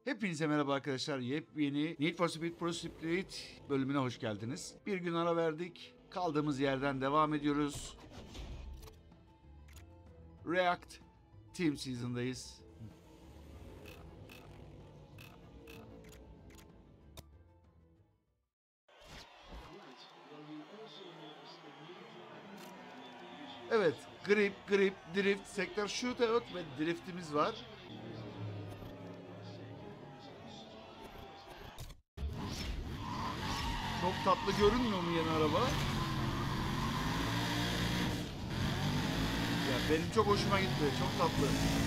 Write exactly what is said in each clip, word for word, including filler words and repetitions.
Hepinize merhaba arkadaşlar. Yepyeni Need for Speed Pro Split bölümüne hoş geldiniz. Bir gün ara verdik. Kaldığımız yerden devam ediyoruz. React Team Season'dayız. Evet, grip, grip, drift, sektör shootout ve driftimiz var. Çok tatlı görünmüyor mu yeni araba? Ya benim çok hoşuma gitti. Çok tatlı.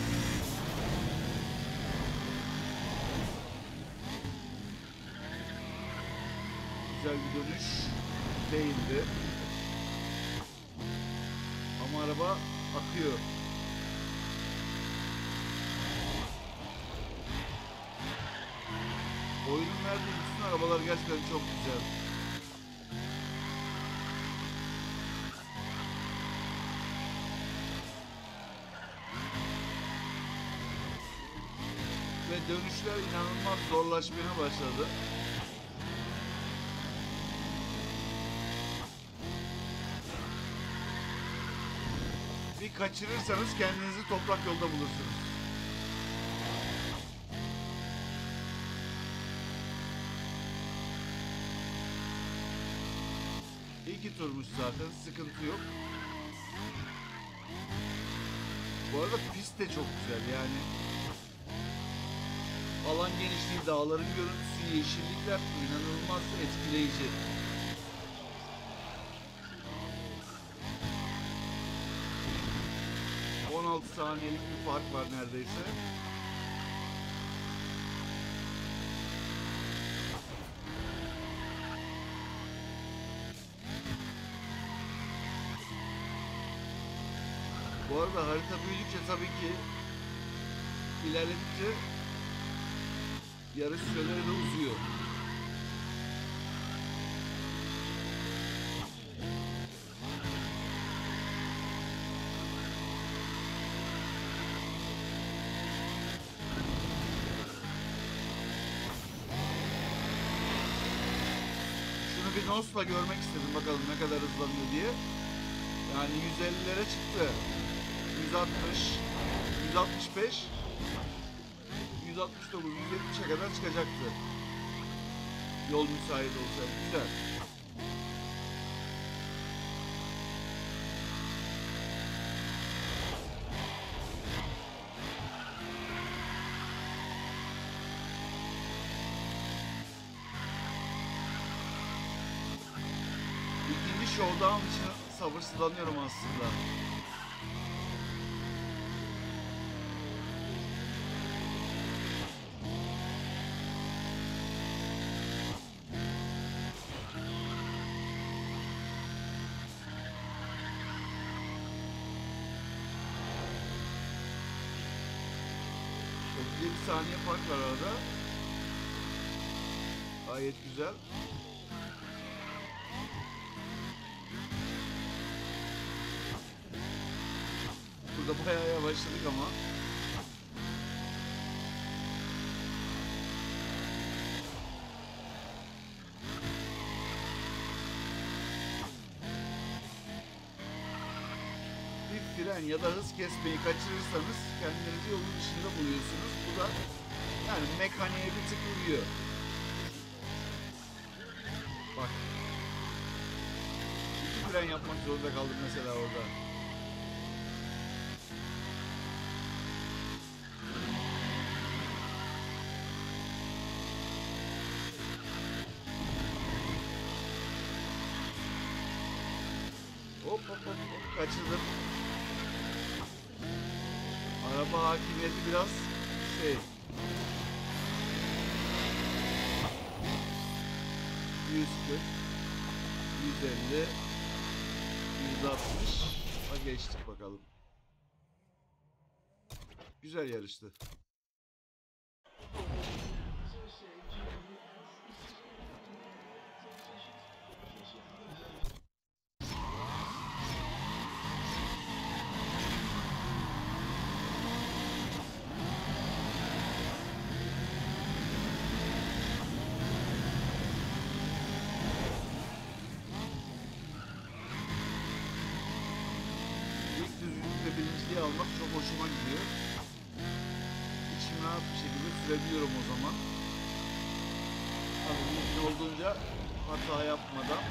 Güzel bir dönüş değildi. Ama araba akıyor. Oyunun verdiği bütün arabalar gerçekten çok güzel. Ve dönüşler inanılmaz zorlaşmaya başladı. Bir kaçırırsanız kendinizi toprak yolda bulursunuz. İki turmuş zaten, sıkıntı yok. Bu arada pist de çok güzel yani. Alan genişliği, dağların görüntüsü, yeşillikler inanılmaz etkileyici. on altı saniyelik bir fark var neredeyse. Bu arada harita büyüdükçe tabii ki ilerledikçe yarış süreleri de uzuyor. Şunu bir nosla görmek istedim, bakalım ne kadar hızlanıyor diye. Yani yüz ellilere çıktı. yüz altmış, yüz altmış beş, yüz altmış dokuz, yüz yetmişe kadar çıkacaktı. Yol müsait olsa. Güzel. İkinci showdown için sabırsızlanıyorum aslında. otuz yedi saniye fark var arada. Gayet güzel. Burada bayağı yavaşladık ama. Bir fren ya da hız kesmeyi kaçırırsanız kendinizi yolun dışında buluyorsunuz. Bu da yani mekaniğe bir tık uyuyor. Bak. İki fren yapmak zorunda kaldım mesela orada. Hop hop hop hop, kaçırdım. Araba hakimiyeti biraz şey. yüz kırk, yüz elli, yüz altmış. Ha, geçtik bakalım. Güzel yarıştı. hoşuma gidiyor. İçim rahat bir şekilde sürebiliyorum o zaman. Abi mümkün olduğunca hata yapmadan.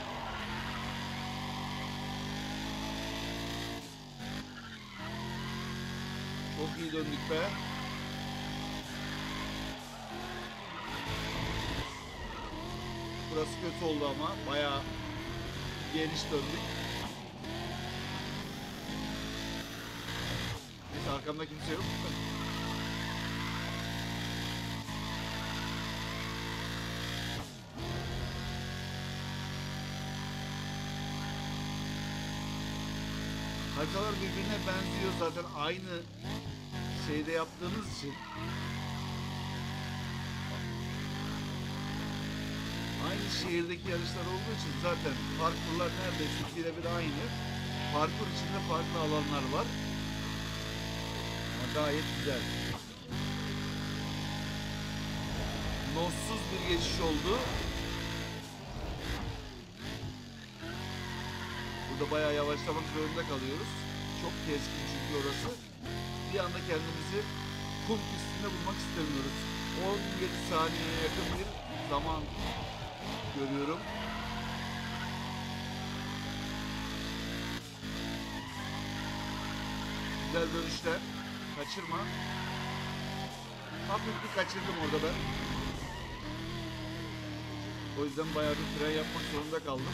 Çok iyi döndük be. Burası kötü oldu ama bayağı geniş döndük. Neyse arkamda kimse yok. Haritalar birbirine benziyor zaten aynı şeyde yaptığınız için. Aynı şehirdeki yarışlar olduğu için zaten parkurlar neredeyse birebir aynı. Parkur içinde farklı alanlar var. Ama gayet güzel. Notsuz bir geçiş oldu. Burada bayağı yavaşlamak zorunda kalıyoruz. Çok keskin çünkü orası. Bir anda kendimizi kum pistinde bulmak istemiyoruz. on yedi saniyeye yakın bir zaman görüyorum. Güzel dönüşler. Kaçırma. Hafif bir kaçırdım orada ben. O yüzden bayağı bir fren yapmak zorunda kaldım.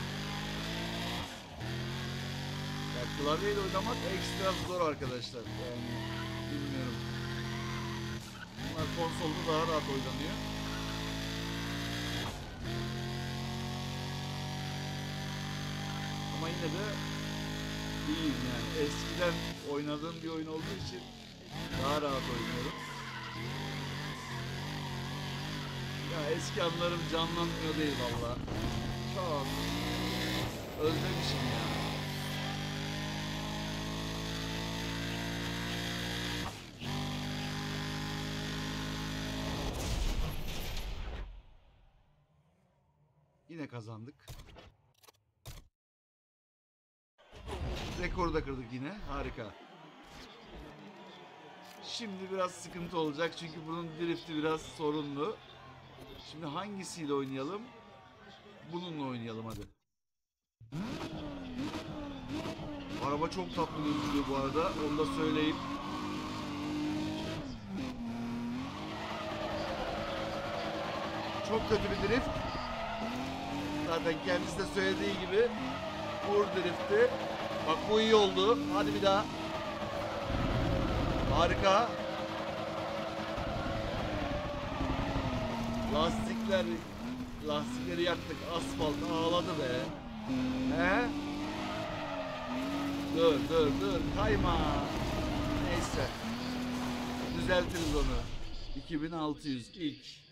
Ya klavyeyle oynamak ekstra zor arkadaşlar. Yani bilmiyorum. Bunlar konsolda daha rahat oynanıyor. Ama yine de iyiyim yani. Eskiden oynadığım bir oyun olduğu için daha rahat oynuyorum. Ya eski anlarım canlanmıyor değil valla. Çok özlemişim ya. Yine kazandık. Rekoru da kırdık yine. Harika. Şimdi biraz sıkıntı olacak çünkü bunun drifti biraz sorunlu. Şimdi hangisiyle oynayalım? Bununla oynayalım hadi. Araba çok tatlı gözüküyor bu arada. Onu da söyleyeyim. Çok kötü bir drift. Zaten kendisi de söylediği gibi vur drifti. Bak bu iyi oldu. Hadi bir daha. Harika. Lastikler lastikleri yaktık. Asfalt ağladı be. He? Dur dur dur. Kayma. Neyse. Düzeltiriz onu. iki bin altı yüz ilk.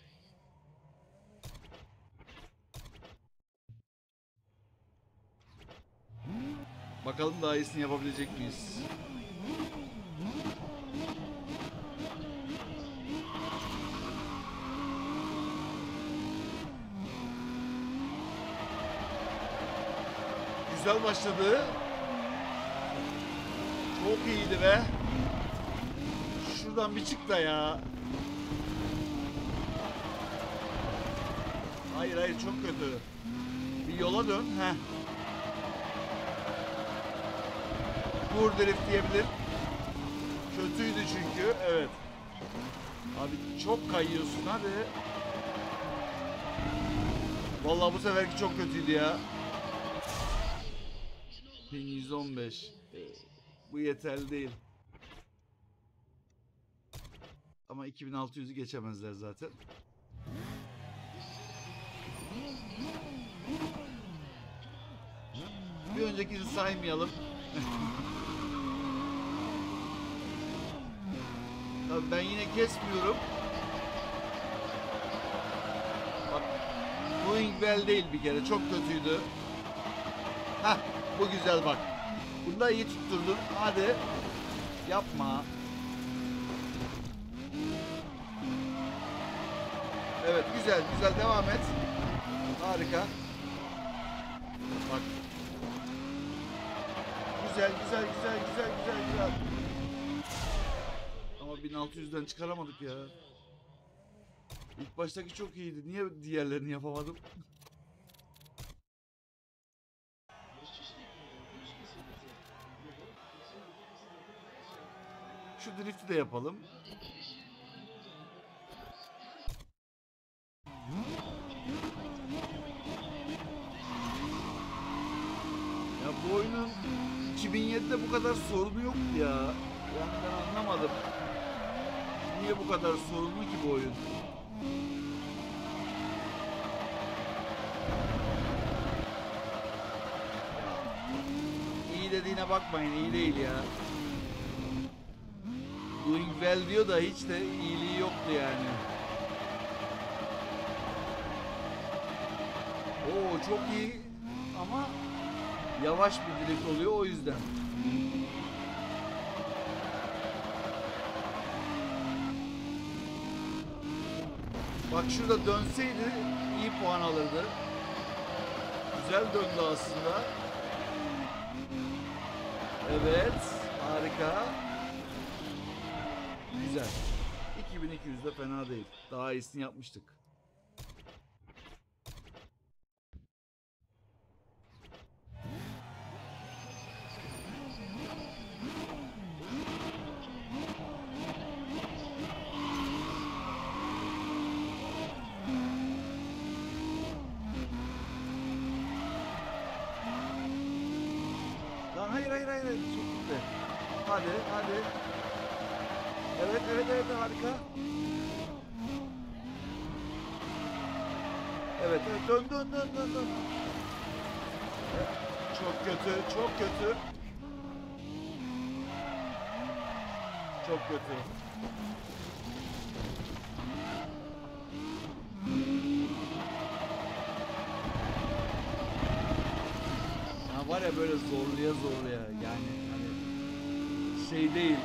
Bakalım daha iyisini yapabilecek miyiz? Güzel başladı. Çok iyiydi be. Şuradan bir çık da ya. Hayır hayır çok kötü. Bir yola dön. Heh. Vur drift diyebilir. Kötüydü çünkü. Evet. Abi çok kayıyorsun hadi. Vallahi bu seferki çok kötüydü ya. bin yüz on beş. Bu yeterli değil. Ama iki bin altı yüzü geçemezler zaten. Bir öncekini saymayalım. Tabii ben yine kesmiyorum. Bak, going well değil bir kere. Çok kötüydü. Hah, bu güzel bak. Bunu da iyi tutturdun. Hadi. Yapma. Evet, güzel güzel devam et. Harika. Bak. Güzel güzel güzel güzel güzel güzel. bin altı yüzden çıkaramadık ya. İlk baştaki çok iyiydi. Niye diğerlerini yapamadım? Şu drift'i de yapalım. Ya bu oyunun iki bin yedide bu kadar sorunu yoktu ya. Yani ben anlamadım. Niye bu kadar sorunlu ki bu oyun? İyi dediğine bakmayın, iyi değil ya. Doing well diyor da hiç de iyiliği yoktu yani. Oo çok iyi ama yavaş bir drift oluyor o yüzden. Bak şurada dönseydi iyi puan alırdı. Güzel döndü aslında. Evet, harika. Güzel. iki bin iki yüz de fena değil. Daha iyisini yapmıştık. Lan hayır hayır hayır. Çok güzel. Hadi hadi. Evet evet evet harika. Evet evet dön dön dön dön dön. Çok kötü çok kötü. Çok kötü. Ya var ya böyle zorluya zorluya yani hani şey değil.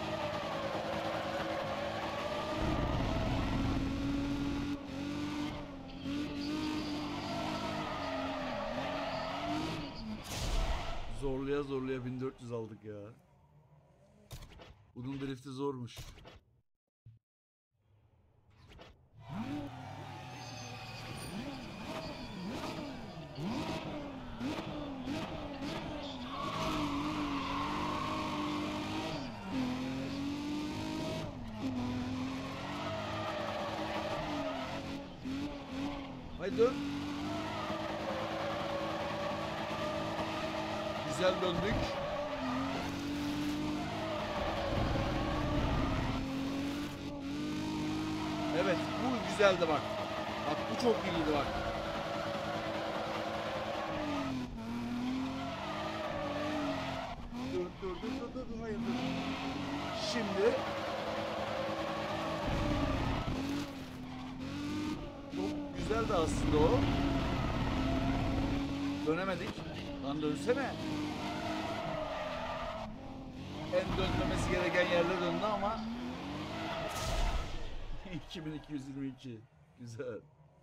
Zorluya zorluya bin dört yüz aldık ya. Bunun drifti zormuş. Haydi dön. Güzel döndük. Evet bu güzeldi bak. Bak bu çok iyiydi bak. Dur dur dur dur dur dur hayır dur. Şimdi çok güzeldi aslında o. Dönemedik. Lan dönsene. En dönmemesi gereken yerde döndü ama iki bin iki yüz yirmi iki. Güzel.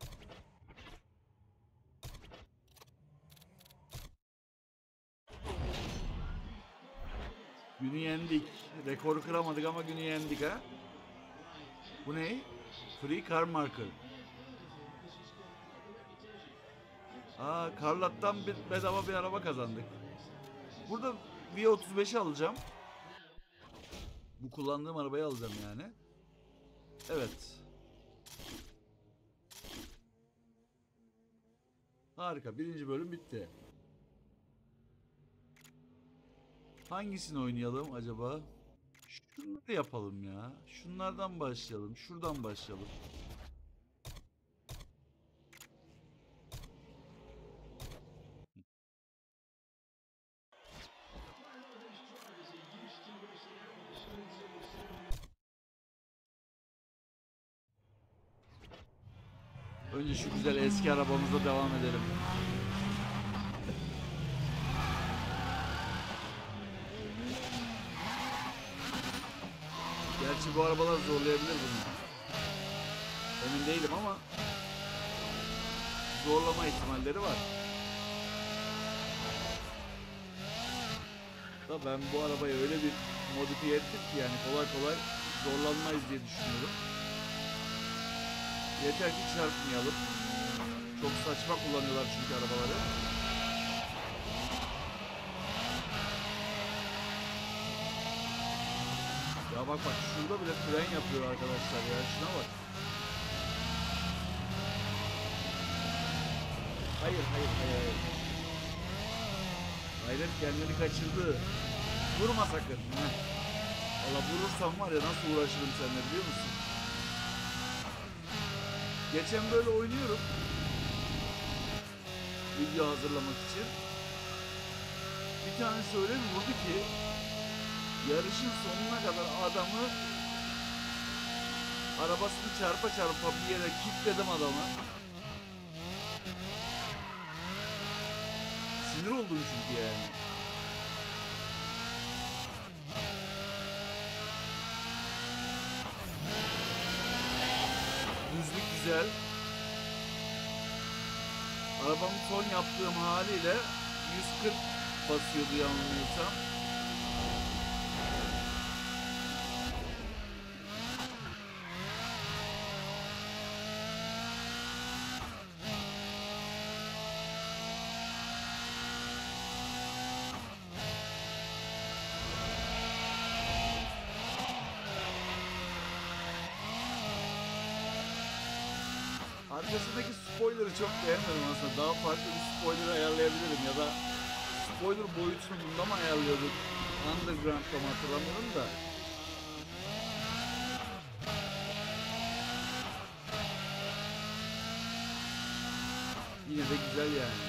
Günü yendik. Rekoru kıramadık ama günü yendik ha. Bu ne? Free car marker. Aa, Carlot'tan bir bedava bir araba kazandık. Burada V otuz beşi alacağım. Bu kullandığım arabayı alacağım yani. Evet. Harika. Birinci bölüm bitti. Hangisini oynayalım acaba? Şunları yapalım ya. Şunlardan başlayalım. Şuradan başlayalım. Önce şu güzel eski arabamızla devam edelim. Gerçi bu arabalar zorlayabilir bunu. Emin değilim ama zorlama ihtimalleri var. Da ben bu arabayı öyle bir modifiye ettim ki yani kolay kolay zorlanmayız diye düşünüyorum. Yeter ki çarpmayalım. Çok saçma kullanıyorlar çünkü arabaları. Ya bak bak şurada bile fren yapıyor arkadaşlar ya, şuna bak. Hayır hayır hayır. Hayret, kendini kaçırdı. Vurma sakın. Heh. Valla vurursam var ya nasıl uğraşırım seninle biliyor musun? Geçen böyle oynuyorum. Video hazırlamak için. Bir tanesi öyle bir vurdu ki yarışın sonuna kadar adamı, arabasını çarpa çarpa bir yere kilitledim adamı. Sinir oldum çünkü yani. Düzlük güzel. Arabamın son yaptığım haliyle yüz kırk basıyordu yanılmıyorsam. Arkasındaki spoiler'ı çok beğenmedim aslında. Daha farklı bir spoiler ayarlayabilirim ya da spoiler boyutunu bunda mı ayarlıyorduk? Underground'da mı hatırlamıyorum da. Yine de güzel yani.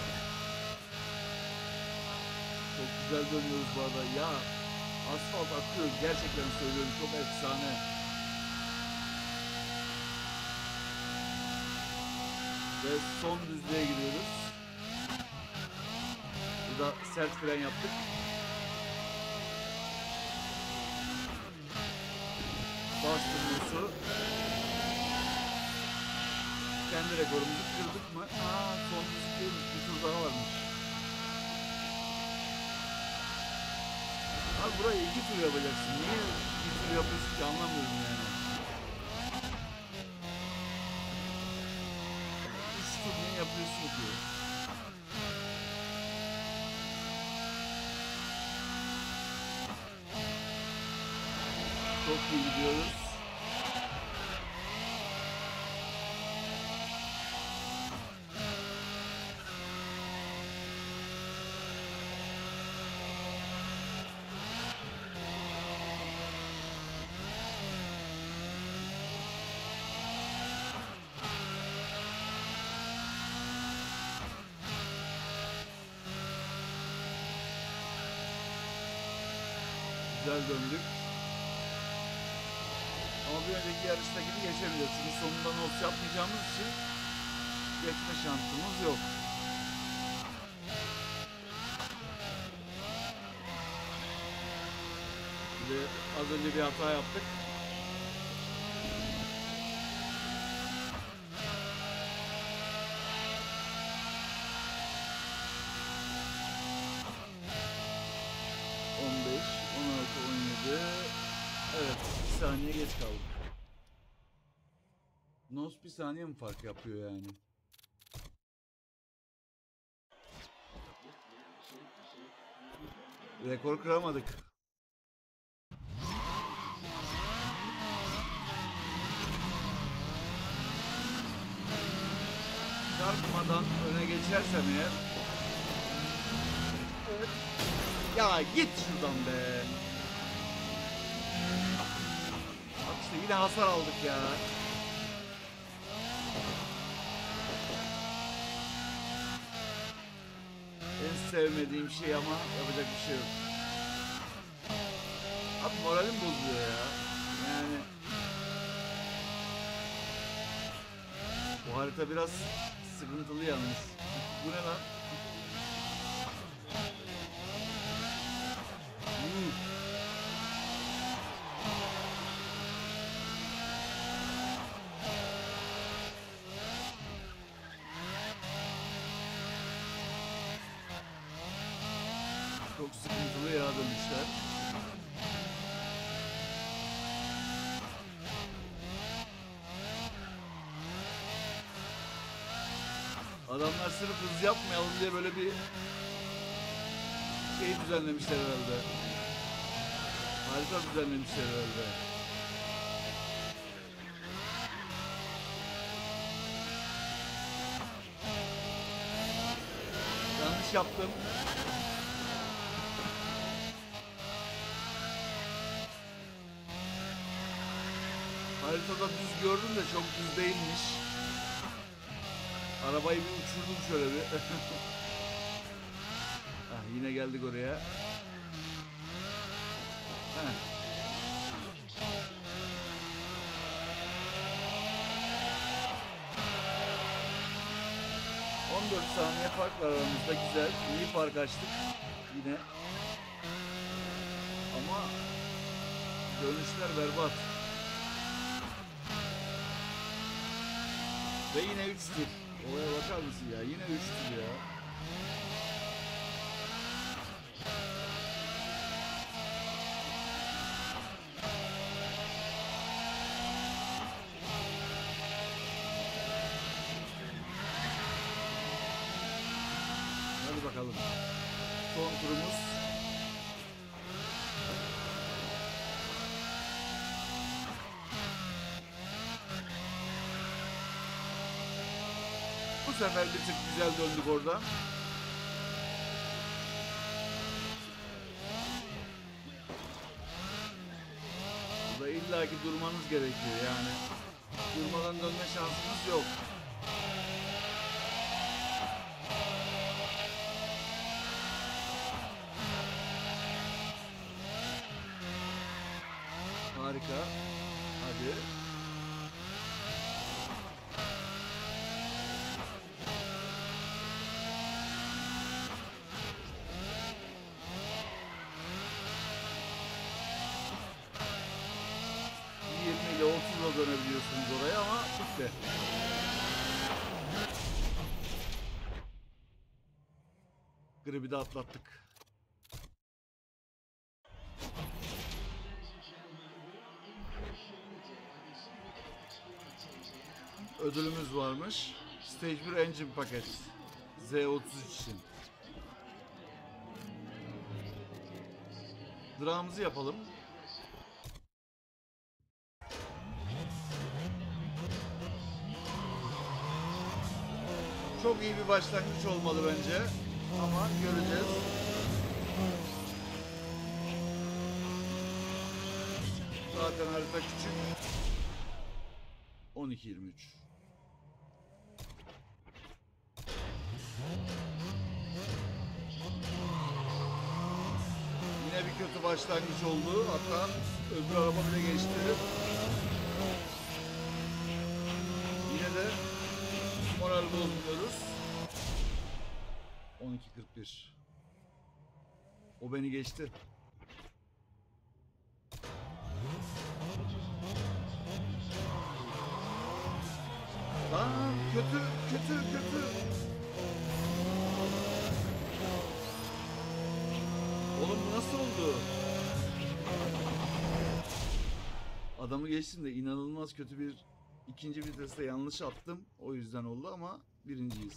Çok güzel dönüyoruz bu arada. Ya asfalt akıyor, gerçekten söylüyorum, çok efsane. Ve son düzlüğe gidiyoruz. Burada sert fren yaptık. Bastırması. Kendi rekorumuzu kırdık mı? Aa, son düzlük değilmiş. Bir tur daha varmış. Abi burayı iki tur yapacaksın. Niye bir tur yapıyorsun ki, anlamıyorum yani. Niye yapıyorsun ki? Çok iyi gidiyoruz. Güzel döndük. Ama bir önceki yarıştakini geçebiliriz. Çünkü sonunda nos yapmayacağımız için geçme şansımız yok. Ve az önce bir hata yaptık. on beş, on altı, on yedi. Evet, bir saniye geç kaldık. Nos bir saniye mi fark yapıyor yani? Rekor kıramadık. Çarpmadan öne geçersem eğer. Evet. Ya git şuradan be. Bak işte yine hasar aldık ya. En sevmediğim şey ama yapacak bir şey yok. Abi moralim bozuyor ya. Yani bu harita biraz sıkıntılı yalnız. Bu ne lan? Hmm. Çok sıkıntılı ya dönüşler. Adamlar sırf hız yapmayalım diye böyle bir şey düzenlemişler herhalde. Harita düzenlemişler herhalde. Yanlış yaptım. Haritada düz gördüm de çok düz değilmiş. Arabayı bir uçurdum şöyle bir. Ah, yine geldik oraya. Heh. on dört saniye fark var aramızda, güzel. İyi fark açtık yine. Ama dönüşler berbat. Ve yine üç tur. Olaya bakar mısın ya? Yine üç tur ya. Hadi bakalım. Son turumuz. Bu sefer bir tık güzel döndük orada. Burada illaki durmanız gerekiyor yani. Durmadan dönme şansınız yok. Harika. Hadi. yirmi ile otuzla dönebiliyorsunuz oraya ama bitti. Gribi de atlattık. Ödülümüz varmış. Stage bir engine paket. Z otuz üç için. Drağımızı yapalım. Çok iyi bir başlangıç olmalı bence. Ama göreceğiz. Zaten harita küçük. on iki yirmi üç. Yine bir kötü başlangıç oldu. Hatta öbür araba bile geçti. Yine de moral bozmuyoruz. on iki kırk bir. O beni geçti. Lan kötü kötü kötü. Oğlum bu nasıl oldu? Adamı geçtim de inanılmaz kötü bir ikinci viteste yanlış attım. O yüzden oldu ama birinciyiz.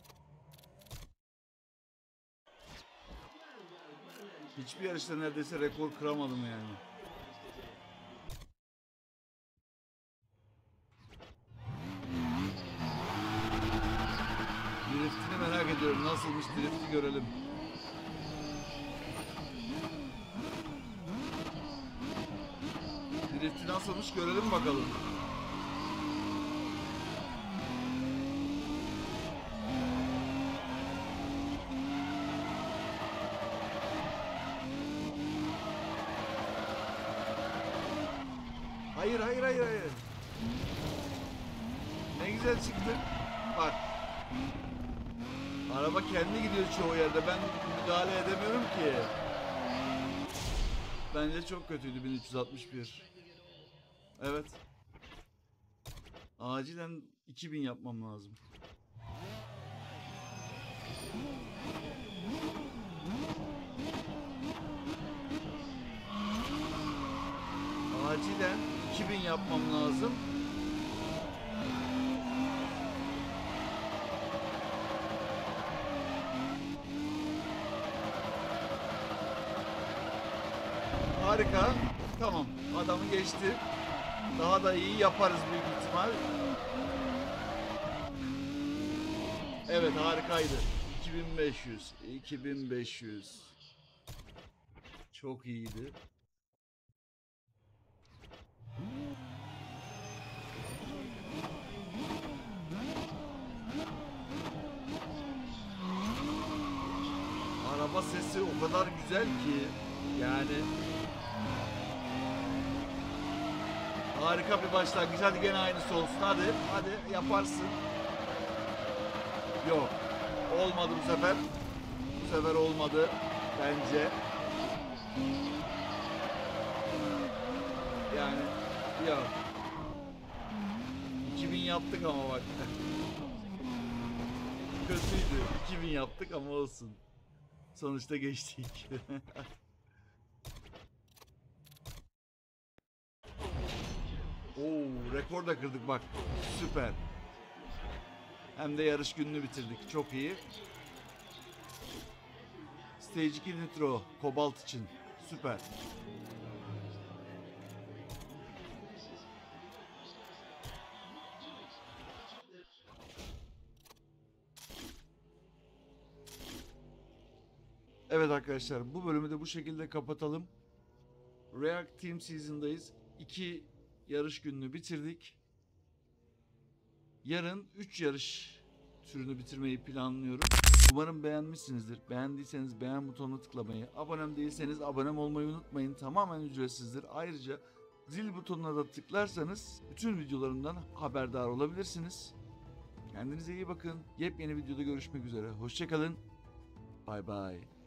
Hiçbir yarışta neredeyse rekor kıramadım yani. Driftini merak ediyorum. Nasılmış drifti görelim. Drifti nasılmış görelim bakalım. Hayır hayır hayır hayır. Ne güzel çıktı. Bak. Araba kendi gidiyor çoğu yerde. Ben müdahale edemiyorum ki. Bence çok kötüydü bin üç yüz altmış bir. Evet. Acilen iki bin yapmam lazım. Acilen iki bin yapmam lazım. Harika. Tamam. Adamı geçti. Daha da iyi yaparız büyük ihtimal. Evet, harikaydı. iki bin beş yüz. iki bin beş yüz. Çok iyiydi. Araba sesi o kadar güzel ki yani harika bir başlangıç. Hadi gene aynısı olsun. Hadi, hadi yaparsın. Yok. Olmadı bu sefer. Bu sefer olmadı bence. Yani yok. iki bin yaptık ama bak. Kötüydü. iki bin yaptık ama olsun. Sonuçta geçtik. Oo, rekor da kırdık bak. Süper. Hem de yarış gününü bitirdik. Çok iyi. Stage iki Nitro. Kobalt için. Süper. Evet arkadaşlar, bu bölümü de bu şekilde kapatalım. React Team Season'dayız. iki yarış gününü bitirdik. Yarın üç yarış türünü bitirmeyi planlıyorum. Umarım beğenmişsinizdir. Beğendiyseniz beğen butonuna tıklamayı, abonem değilseniz abone olmayı unutmayın. Tamamen ücretsizdir. Ayrıca zil butonuna da tıklarsanız bütün videolarımdan haberdar olabilirsiniz. Kendinize iyi bakın. Yepyeni videoda görüşmek üzere. Hoşça kalın. Bay bay.